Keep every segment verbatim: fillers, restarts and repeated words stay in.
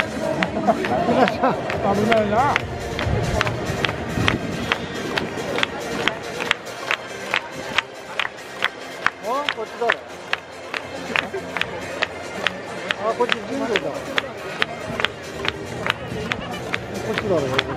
危ないな。 あ、こっちだろ。あ、こっち神社だ。こっちだろ、こっち。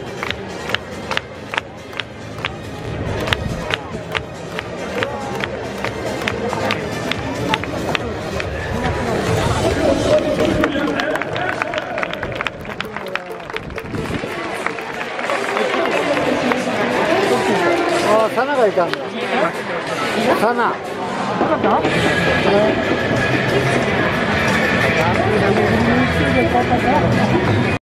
あ、サナがいたんだ。サナ。 分かった？